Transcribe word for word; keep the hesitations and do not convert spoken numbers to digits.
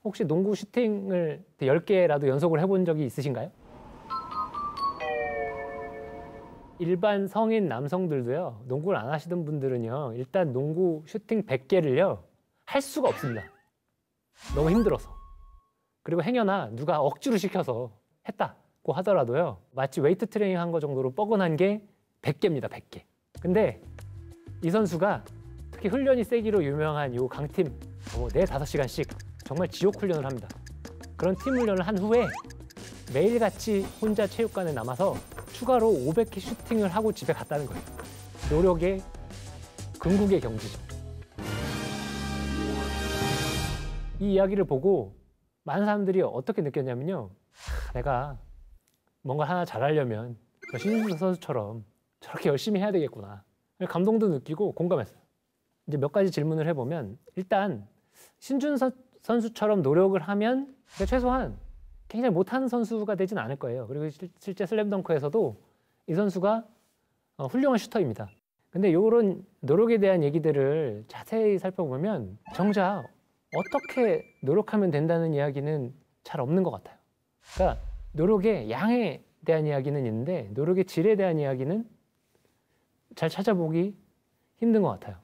혹시 농구 슈팅을 열 개라도 연속을 해본 적이 있으신가요? 일반 성인 남성들도요, 농구를 안 하시던 분들은요, 일단 농구 슈팅 백 개를요, 할 수가 없습니다. 너무 힘들어서. 그리고 행여나 누가 억지로 시켜서 했다고 하더라도요, 마치 웨이트 트레이닝 한 거 정도로 뻐근한 게 백 개입니다, 백 개. 근데 이 선수가 특히 훈련이 세기로 유명한 요 강팀, 뭐 네, 다섯 시간씩 정말 지옥 훈련을 합니다. 그런 팀 훈련을 한 후에 매일같이 혼자 체육관에 남아서 추가로 오백 개 슈팅을 하고 집에 갔다는 거예요. 노력의 궁극의 경지죠. 이 이야기를 보고 많은 사람들이 어떻게 느꼈냐면요. 아, 내가 뭔가 하나 잘하려면 저 신준서 선수처럼 저렇게 열심히 해야 되겠구나. 감동도 느끼고 공감했어요. 이제 몇 가지 질문을 해보면, 일단 신준서 선수처럼 노력을 하면 최소한 굉장히 못하는 선수가 되진 않을 거예요. 그리고 실, 실제 슬램덩크에서도 이 선수가 어, 훌륭한 슈터입니다. 근데 이런 노력에 대한 얘기들을 자세히 살펴보면 정작 어떻게 노력하면 된다는 이야기는 잘 없는 것 같아요. 그러니까 노력의 양에 대한 이야기는 있는데 노력의 질에 대한 이야기는 잘 찾아보기 힘든 것 같아요.